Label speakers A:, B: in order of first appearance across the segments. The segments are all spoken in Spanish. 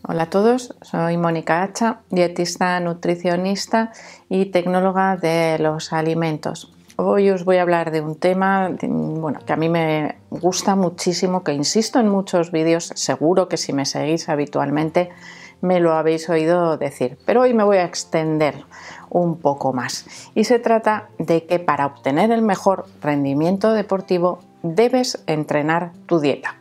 A: Hola a todos, soy Mónica Hacha, dietista, nutricionista y tecnóloga de los alimentos. Hoy os voy a hablar de un tema que a mí me gusta muchísimo, que insisto en muchos vídeos, seguro que si me seguís habitualmente me lo habéis oído decir, pero hoy me voy a extender un poco más. Y se trata de que para obtener el mejor rendimiento deportivo debes entrenar tu dieta.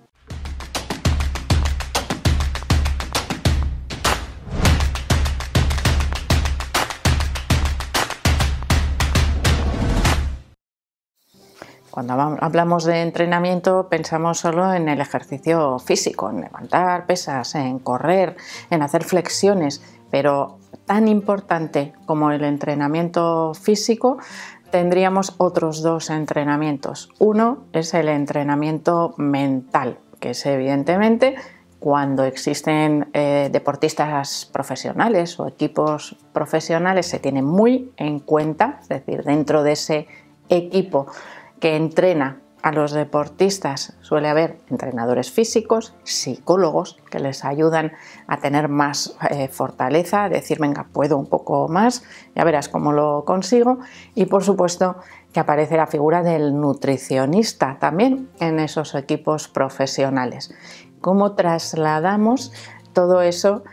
A: Cuando hablamos de entrenamiento pensamos solo en el ejercicio físico, en levantar pesas, en correr, en hacer flexiones, pero tan importante como el entrenamiento físico tendríamos otros dos entrenamientos. Uno es el entrenamiento mental, que es evidentemente cuando existen deportistas profesionales o equipos profesionales se tiene muy en cuenta, es decir, dentro de ese equipo que entrena a los deportistas suele haber entrenadores físicos, psicólogos que les ayudan a tener más fortaleza, a decir, venga, puedo un poco más, ya verás cómo lo consigo, y por supuesto que aparece la figura del nutricionista también en esos equipos profesionales. ¿Cómo trasladamos todo eso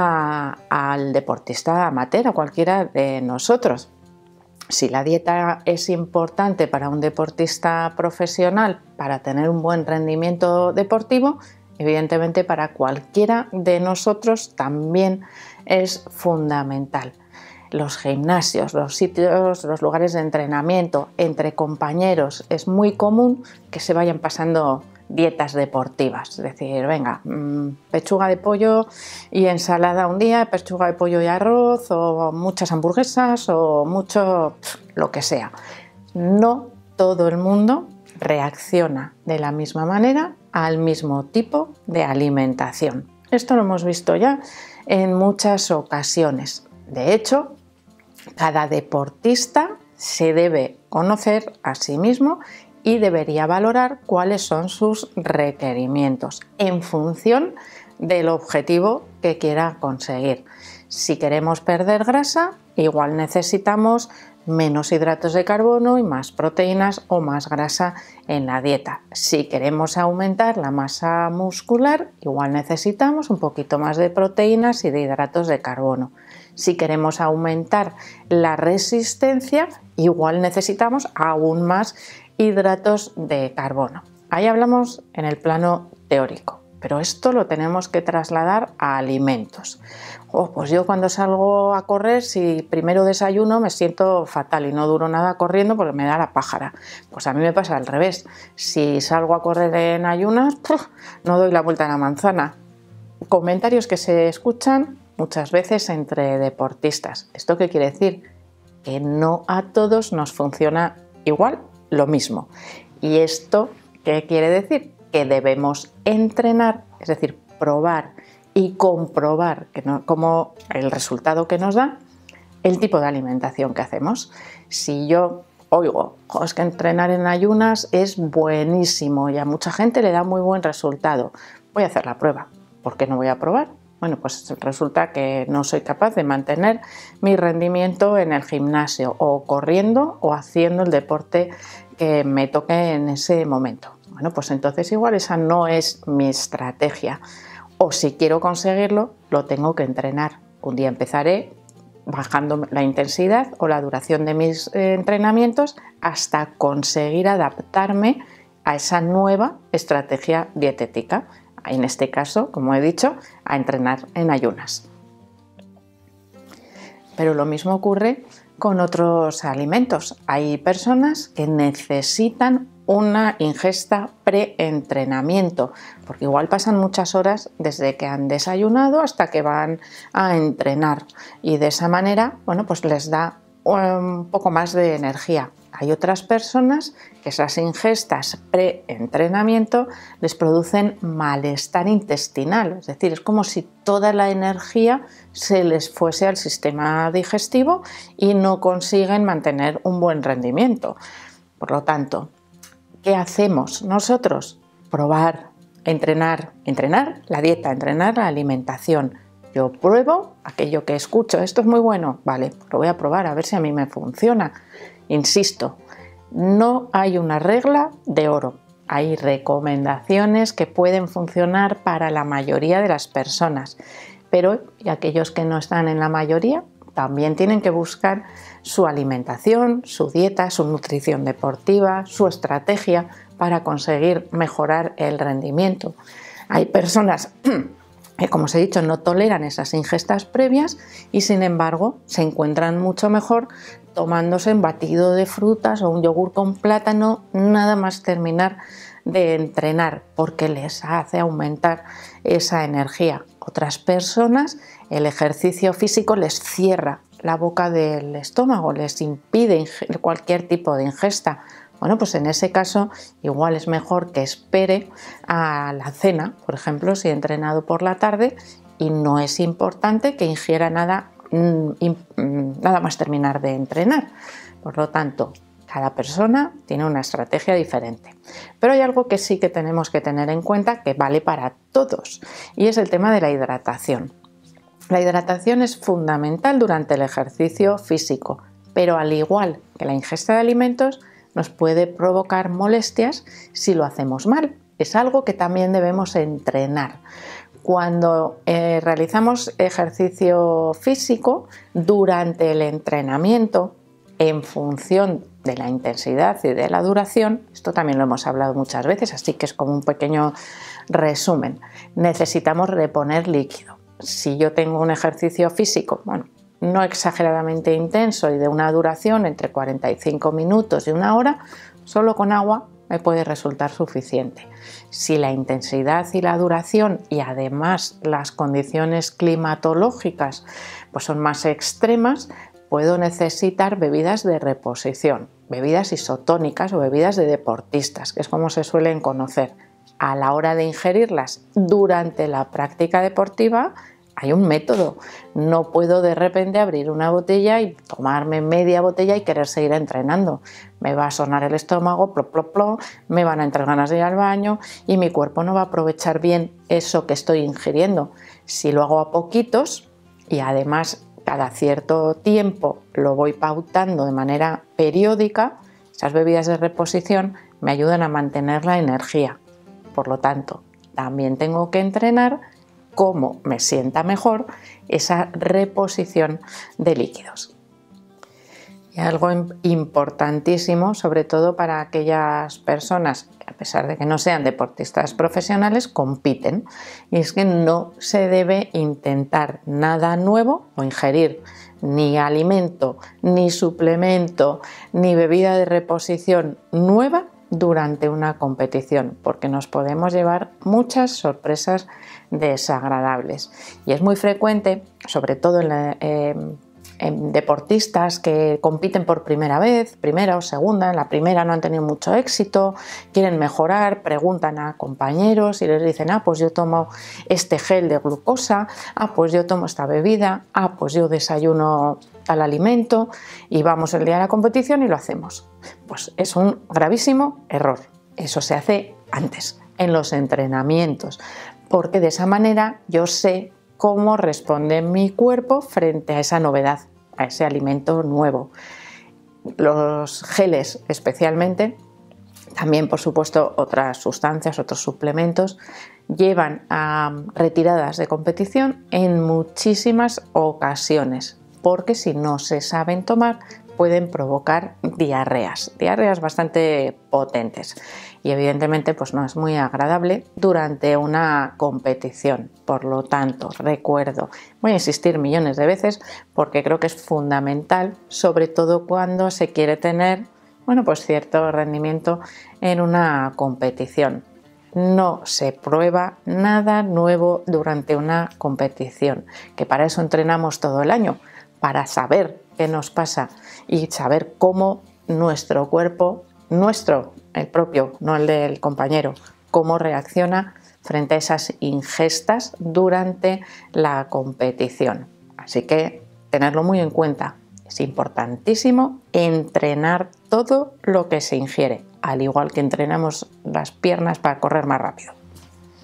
A: al deportista amateur, a cualquiera de nosotros? Si la dieta es importante para un deportista profesional para tener un buen rendimiento deportivo, evidentemente para cualquiera de nosotros también es fundamental. Los gimnasios, los sitios, los lugares de entrenamiento entre compañeros, es muy común que se vayan pasando dietas deportivas, es decir, venga, pechuga de pollo y ensalada un día, pechuga de pollo y arroz, o muchas hamburguesas, o mucho lo que sea. No todo el mundo reacciona de la misma manera al mismo tipo de alimentación. Esto lo hemos visto ya en muchas ocasiones. De hecho, cada deportista se debe conocer a sí mismo y debería valorar cuáles son sus requerimientos en función del objetivo que quiera conseguir. Si queremos perder grasa, igual necesitamos menos hidratos de carbono y más proteínas o más grasa en la dieta. Si queremos aumentar la masa muscular, igual necesitamos un poquito más de proteínas y de hidratos de carbono. Si queremos aumentar la resistencia, igual necesitamos aún más hidratos de carbono. Ahí hablamos en el plano teórico, pero esto lo tenemos que trasladar a alimentos. Pues yo cuando salgo a correr, si primero desayuno me siento fatal y no duro nada corriendo porque me da la pájara. Pues a mí me pasa al revés. Si salgo a correr en ayunas, no doy la vuelta a la manzana. Comentarios que se escuchan muchas veces entre deportistas. ¿Esto qué quiere decir? Que no a todos nos funciona igual lo mismo. ¿Y esto qué quiere decir? Que debemos entrenar, es decir, probar y comprobar como el resultado que nos da el tipo de alimentación que hacemos. Si yo oigo, es que entrenar en ayunas es buenísimo y a mucha gente le da muy buen resultado, voy a hacer la prueba. ¿Por qué no voy a probar? Bueno, pues resulta que no soy capaz de mantener mi rendimiento en el gimnasio o corriendo o haciendo el deporte que me toque en ese momento. Bueno, pues entonces igual esa no es mi estrategia. O si quiero conseguirlo, lo tengo que entrenar. Un día empezaré bajando la intensidad o la duración de mis entrenamientos hasta conseguir adaptarme a esa nueva estrategia dietética. En este caso, como he dicho, a entrenar en ayunas. Pero lo mismo ocurre con otros alimentos. Hay personas que necesitan una ingesta pre-entrenamiento, porque igual pasan muchas horas desde que han desayunado hasta que van a entrenar y de esa manera, bueno, pues les da un poco más de energía. Hay otras personas que esas ingestas pre-entrenamiento les producen malestar intestinal, es decir, es como si toda la energía se les fuese al sistema digestivo y no consiguen mantener un buen rendimiento. Por lo tanto, ¿qué hacemos nosotros? Probar entrenar la dieta, entrenar la alimentación. Yo pruebo aquello que escucho, esto es muy bueno, vale, lo voy a probar a ver si a mí me funciona. Insisto, no hay una regla de oro, hay recomendaciones que pueden funcionar para la mayoría de las personas, pero aquellos que no están en la mayoría también tienen que buscar su alimentación, su dieta, su nutrición deportiva, su estrategia para conseguir mejorar el rendimiento. Hay personas que, como os he dicho, no toleran esas ingestas previas y sin embargo se encuentran mucho mejor tomándose un batido de frutas o un yogur con plátano nada más terminar de entrenar, porque les hace aumentar esa energía. Otras personas, el ejercicio físico les cierra la boca del estómago, les impide cualquier tipo de ingesta. Bueno, pues en ese caso igual es mejor que espere a la cena, por ejemplo, si he entrenado por la tarde, y no es importante que ingiera nada más terminar de entrenar. Por lo tanto, cada persona tiene una estrategia diferente. Pero hay algo que sí que tenemos que tener en cuenta que vale para todos, y es el tema de la hidratación. La hidratación es fundamental durante el ejercicio físico, pero al igual que la ingesta de alimentos, nos puede provocar molestias si lo hacemos mal. Es algo que también debemos entrenar. Cuando realizamos ejercicio físico, durante el entrenamiento, en función de la intensidad y de la duración, esto también lo hemos hablado muchas veces, así que es como un pequeño resumen, necesitamos reponer líquido. Si yo tengo un ejercicio físico, no exageradamente intenso y de una duración entre 45 minutos y una hora, solo con agua me puede resultar suficiente. Si la intensidad y la duración y además las condiciones climatológicas pues son más extremas, puedo necesitar bebidas de reposición, bebidas isotónicas o bebidas de deportistas, que es como se suelen conocer. A la hora de ingerirlas durante la práctica deportiva hay un método. No puedo de repente abrir una botella y tomarme media botella y querer seguir entrenando. Me va a sonar el estómago, plop, plop, plop, me van a entrar ganas de ir al baño y mi cuerpo no va a aprovechar bien eso que estoy ingiriendo. Si lo hago a poquitos y además cada cierto tiempo lo voy pautando de manera periódica, esas bebidas de reposición me ayudan a mantener la energía. Por lo tanto, también tengo que entrenar cómo me sienta mejor esa reposición de líquidos. Y algo importantísimo, sobre todo para aquellas personas que, a pesar de que no sean deportistas profesionales, compiten, y es que no se debe intentar nada nuevo o ingerir ni alimento, ni suplemento, ni bebida de reposición nueva durante una competición, porque nos podemos llevar muchas sorpresas desagradables. Y es muy frecuente, sobre todo en deportistas que compiten por primera vez, primera o segunda, en la primera no han tenido mucho éxito, quieren mejorar, preguntan a compañeros y les dicen, pues yo tomo este gel de glucosa, pues yo tomo esta bebida, pues yo desayuno tal alimento, y vamos el día de la competición y lo hacemos. Pues es un gravísimo error. Eso se hace antes, en los entrenamientos, porque de esa manera yo sé cómo responde mi cuerpo frente a esa novedad, a ese alimento nuevo. Los geles especialmente, también por supuesto otras sustancias, otros suplementos, llevan a retiradas de competición en muchísimas ocasiones, porque si no se saben tomar pueden provocar diarreas bastante potentes, y evidentemente pues no es muy agradable durante una competición. Por lo tanto, recuerdo, voy a insistir millones de veces porque creo que es fundamental, sobre todo cuando se quiere tener pues cierto rendimiento en una competición. No se prueba nada nuevo durante una competición, que para eso entrenamos todo el año, para saber qué nos pasa y saber cómo nuestro cuerpo, el propio, no el del compañero, cómo reacciona frente a esas ingestas durante la competición. Así que tenerlo muy en cuenta. Es importantísimo entrenar todo lo que se ingiere, al igual que entrenamos las piernas para correr más rápido.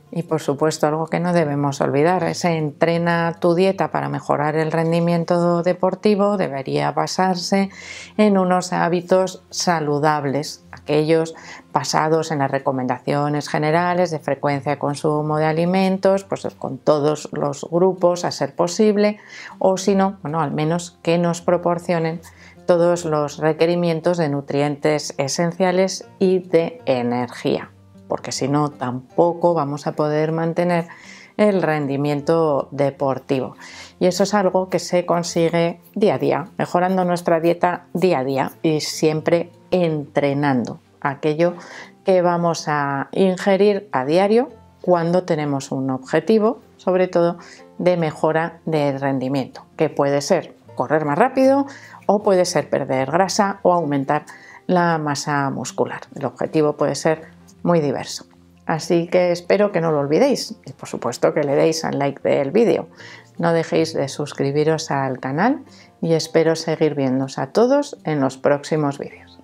A: Y por supuesto, algo que no debemos olvidar es entrena tu dieta para mejorar el rendimiento deportivo. Debería basarse en unos hábitos saludables, aquellos basados en las recomendaciones generales de frecuencia de consumo de alimentos, pues con todos los grupos a ser posible, o si no, bueno, al menos que nos proporcionen todos los requerimientos de nutrientes esenciales y de energía, porque si no tampoco vamos a poder mantener el rendimiento deportivo. Y eso es algo que se consigue día a día, mejorando nuestra dieta día a día y siempre entrenando aquello que vamos a ingerir a diario cuando tenemos un objetivo, sobre todo de mejora del rendimiento, que puede ser correr más rápido o puede ser perder grasa o aumentar la masa muscular. El objetivo puede ser muy diverso. Así que espero que no lo olvidéis y por supuesto que le deis al like del vídeo. No dejéis de suscribiros al canal y espero seguir viéndoos a todos en los próximos vídeos.